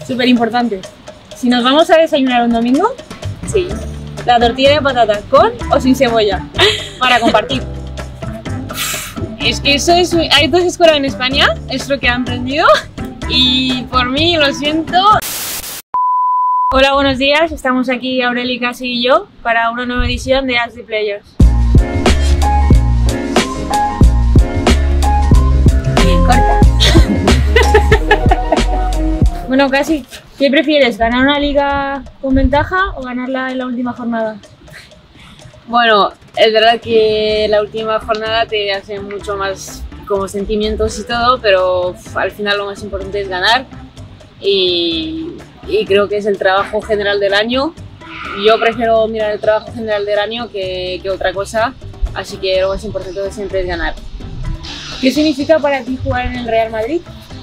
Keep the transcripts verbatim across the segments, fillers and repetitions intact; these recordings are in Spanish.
Súper importante. Si nos vamos a desayunar un domingo, Sí. la tortilla de patata con o sin cebolla, para compartir. Es que eso es... Hay dos escuelas en España, es lo que han aprendido. Y por mí, lo siento. Hola, buenos días. Estamos aquí Aureli, Casi y yo para una nueva edición de Ask the Players. Corta. Bueno, Casi, ¿qué prefieres? ¿Ganar una liga con ventaja o ganarla en la última jornada? Bueno, es verdad que la última jornada te hace mucho más como sentimientos y todo, pero uf, al final lo más importante es ganar y, y creo que es el trabajo general del año. Yo prefiero mirar el trabajo general del año que, que otra cosa, así que lo más importante siempre es ganar. ¿Qué significa para ti jugar en el Real Madrid?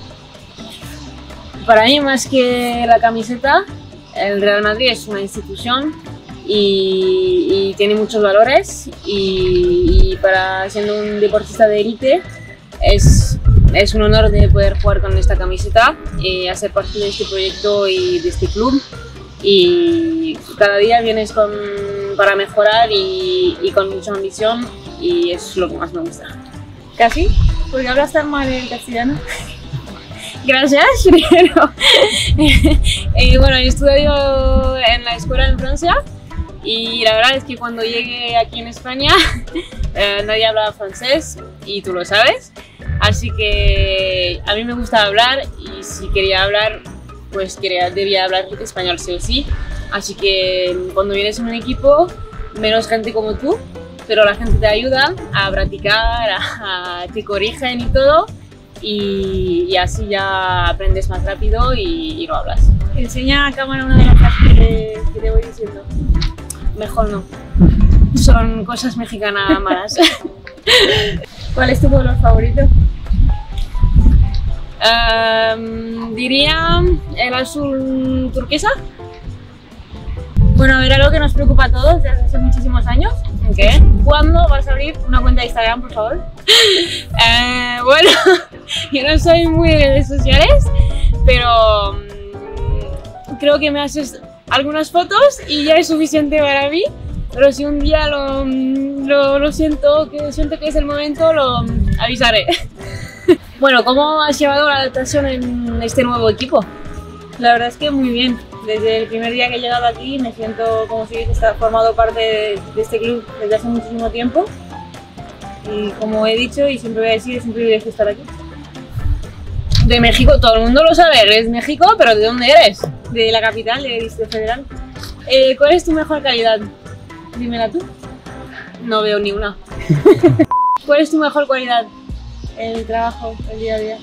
Para mí, más que la camiseta, el Real Madrid es una institución y, y tiene muchos valores y, y para siendo un deportista de élite es, es un honor de poder jugar con esta camiseta y hacer parte de este proyecto y de este club, y cada día vienes con, para mejorar y, y con mucha ambición, y es lo que más me gusta. ¿Casi? ¿Por qué hablas tan mal el castellano? Gracias, primero. eh, bueno, yo estudio en la escuela en Francia y la verdad es que cuando llegué aquí en España eh, nadie hablaba francés y tú lo sabes, así que a mí me gusta hablar y si quería hablar pues quería, debía hablar español sí o sí, así que cuando vienes en un equipo, menos gente como tú, pero la gente te ayuda a practicar, a, a, te corrigen y todo. Y, y así ya aprendes más rápido y, y lo hablas. Enseña a cámara una de las frases que te, que te voy diciendo. Mejor no. Son cosas mexicanas malas. ¿Cuál es tu color favorito? Um, diría el azul turquesa. Bueno, a ver, algo que nos preocupa a todos desde hace muchísimos años. ¿Qué? ¿Cuándo vas a abrir una cuenta de Instagram, por favor? Eh, bueno, yo no soy muy de redes sociales, pero um, creo que me haces algunas fotos y ya es suficiente para mí. Pero si un día lo, lo, lo siento, que siento que es el momento, lo avisaré. Bueno, ¿cómo has llevado la adaptación en este nuevo equipo? La verdad es que muy bien. Desde el primer día que he llegado aquí me siento como si hubiese formado parte de, de este club desde hace muchísimo tiempo. Y como he dicho y siempre voy a decir, es un privilegio estar aquí. De México, todo el mundo lo sabe, eres México, pero ¿de dónde eres? De la capital, de Distrito Federal. Eh, ¿Cuál es tu mejor calidad? Dímela tú. No veo ni una. ¿Cuál es tu mejor cualidad? El trabajo, el día a día.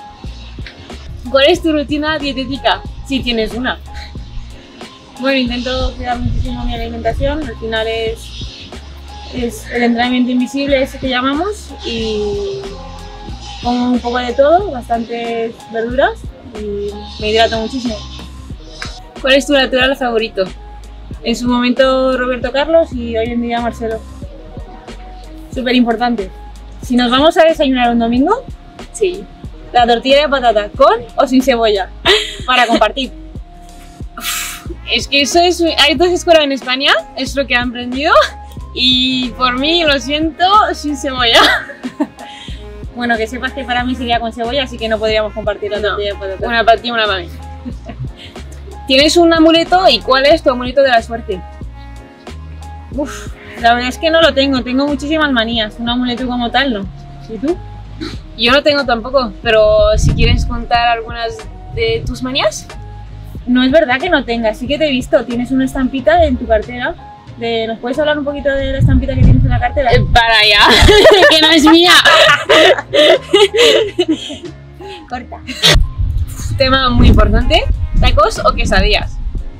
¿Cuál es tu rutina dietética? Si tienes una. Bueno, intento cuidar muchísimo mi alimentación, al final es, es el entrenamiento invisible ese que llamamos, y como un poco de todo, bastantes verduras y me hidrato muchísimo. ¿Cuál es tu lateral favorito? En su momento Roberto Carlos y hoy en día Marcelo. Súper importante. Si nos vamos a desayunar un domingo, Sí. la tortilla de patata con o sin cebolla, para compartir. Es que eso es... Hay dos escuelas en España, es lo que han aprendido, y por mí, lo siento, sin cebolla. Bueno, que sepas que para mí sería con cebolla, así que no podríamos compartir la tortilla de patata. Una para ti y una para mí. ¿Tienes un amuleto y cuál es tu amuleto de la suerte? Uf, la verdad es que no lo tengo, tengo muchísimas manías, un amuleto como tal no. ¿Y tú? Yo no tengo tampoco, pero si quieres contar algunas de tus manías. No es verdad que no tengas, sí que te he visto, tienes una estampita en tu cartera. De, ¿nos puedes hablar un poquito de la estampita que tienes en la cartera? Eh, para allá, que no es mía. Corta. Tema muy importante, ¿tacos o quesadillas?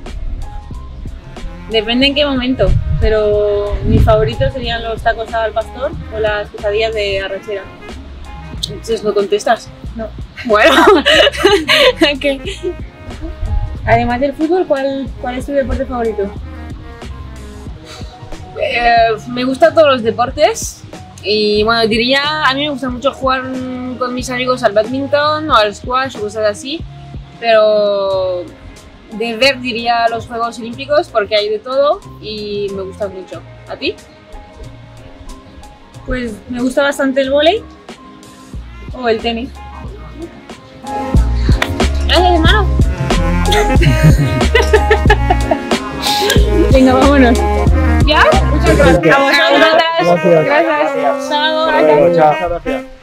Depende en qué momento, pero mis favoritos serían los tacos al pastor o las quesadillas de arrachera. Entonces no contestas. No. Bueno. Okay. Además del fútbol, ¿cuál, cuál es tu deporte favorito? Eh, me gustan todos los deportes y bueno, diría, a mí me gusta mucho jugar con mis amigos al badminton o al squash o cosas así, pero de ver, diría, los Juegos Olímpicos porque hay de todo y me gusta mucho. ¿A ti? Pues me gusta bastante el vóley o el tenis. Gracias, hermano. Venga, vámonos. ¿Ya? Muchas gracias. A vosotros. Gracias. Gracias. Chao, Hasta luego, gracias. chao. Gracias.